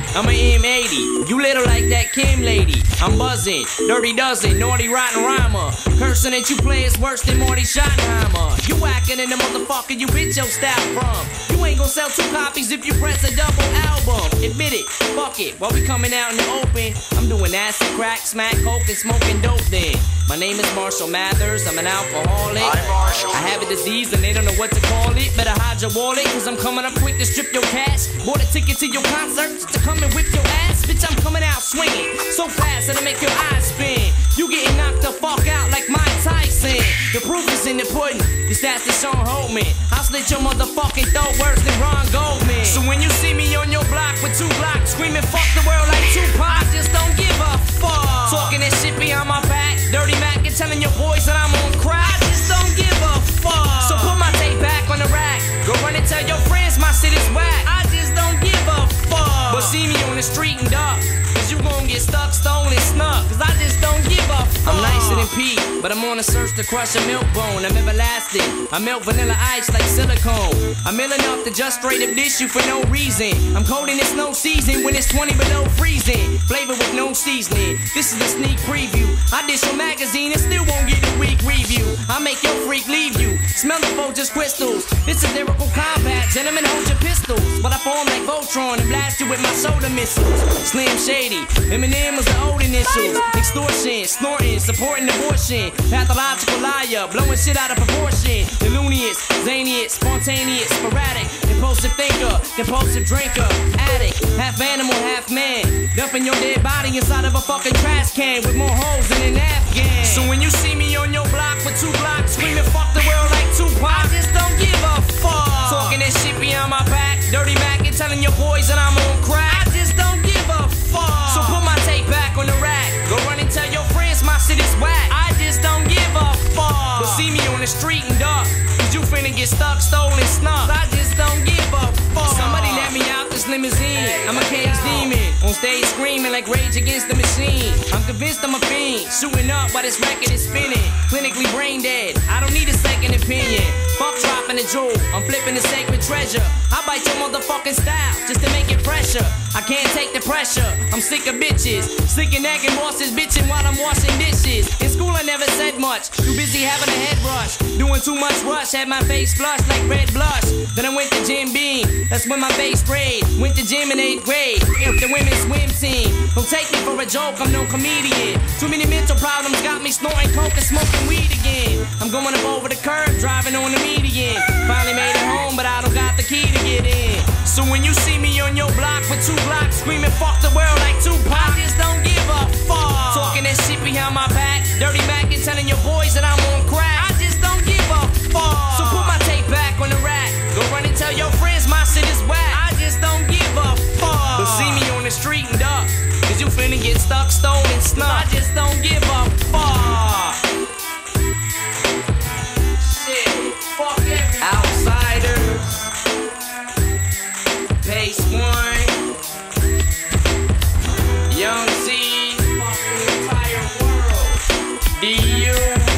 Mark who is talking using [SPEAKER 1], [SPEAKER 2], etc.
[SPEAKER 1] I'm an M80. You little like that Kim lady. I'm buzzing, dirty dozen, naughty rotten rhymer. Cursing that you play is worse than Marty Schottenheimer. You whacking in the motherfucker you bitch your style from. You ain't gon' sell 2 copies if you press a double album. Admit it, fuck it, while we coming out in the open. I'm doing acid, crack, smack, coke, and smoking dope then. My name is Marshall Mathers, I'm an alcoholic.
[SPEAKER 2] I'm Marshall.
[SPEAKER 1] I have a disease and they don't know what to call it. Better hide your wallet, cause I'm coming up quick to strip your cash. Bought a ticket to your concert just to come and whip your ass. Bitch, I'm coming out swinging so fast that'll make your eyes spin. You getting knocked the fuck out like Mike Tyson. The proof is in the pudding, the stats that Sean Holman. I'll slit your motherfucking throat worse than Ron Goldman. So when you see me on your block with 2 blocks screaming fuck the world like Tupac, I just don't give a fuck. Talking that shit behind my back, dirty Mac, and telling your boys that I'm on crack, I just don't give a fuck. So put my tape back on the rack, go run and tell your friends my shit is whack, I just don't give a fuck. But see me on the street and duck, cause you gon' get stuck, stolen, snuck, cause I just don't give a fuck. I'm nicer than Pete, but I'm on a search to crush a milk bone. I'm everlasting, I melt vanilla ice like silicone. I'm ill enough to just straight up dish you for no reason. I'm cold in it's no season when it's 20 below freezing. Flavor with no seasoning, this is the sneak preview. I dish your magazine and still won't get a weak review. I make your freak leave you, smell the Folgers crystals. This is lyrical combat, gentlemen hold your pistols. But I form like Voltron and blast you with my soda missiles. Slim Shady, Eminem was the old initials. Extortion, snorting, supporting abortion. Pathological liar, blowing shit out of proportion. Delunious, zanious, spontaneous, sporadic. Impulsive thinker, compulsive drinker. Addict, half animal, half man. Dumping your dead body inside of a fucking trash can with more holes than an Afghan. So when you see me on your block with 2 blocks screaming fuck the world like Tupac, I just don't give a fuck. Talking that shit behind my back, dirty Mac, and telling your boys that I'm on crack, I just don't give a fuck. So put my tape back on the rack, go run and tell your friends my shit is whack, I just don't give a fuck. But see me on the street and duck, cause you finna get stuck, stolen, snuck, I just don't give a fuck. Somebody let me out this limousine, I'm a cage demon, on stage screaming like Rage Against the Machine. I'm convinced I'm a fiend, shooting up while this record is spinning. Clinically brain dead, I don't need a second opinion. Fuck dropping a jewel, I'm flipping the sacred treasure. I bite your motherfucking style just to make it fresher. I can't take the pressure, I'm sick of bitches, sick of nagging bosses bitching while I'm washing dishes. In school I never said much, too busy having a head rush, doing too much rush, had my face flushed like red blush. Then I went to Jim Beam, that's when my face sprayed. Went to gym in 8th grade, the women's swim team. Don't take me for a joke, I'm no comedian. Too many mental problems got me snorting coke and smoking weed again. I'm going up over the curb, driving on the median. Finally made it home, but I don't got the key to get in. So when you see me on your block with 2 blocks screaming fuck the world like Tupac, I just don't give a fuck. Talking that shit behind my back, dirty Mac, and telling your boys that I'm on crack, I just don't give a fuck. So put my tape back on the rack, go run and tell your friends my shit is whack, I just don't give a fuck. But see me on the street and duck, cause you finna get stuck, stolen, snuck, I just don't give a fuck. Shit, fuck everybody. Outsiders, Pace One, Young C, fuck the entire world. DU.